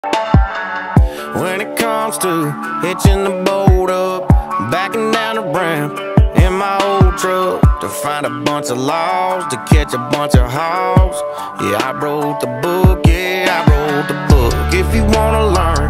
When it comes to hitching the boat up, backing down the ramp in my old truck to find a bunch of logs, to catch a bunch of hogs. Yeah, I wrote the book, yeah, I wrote the book. If you wanna learn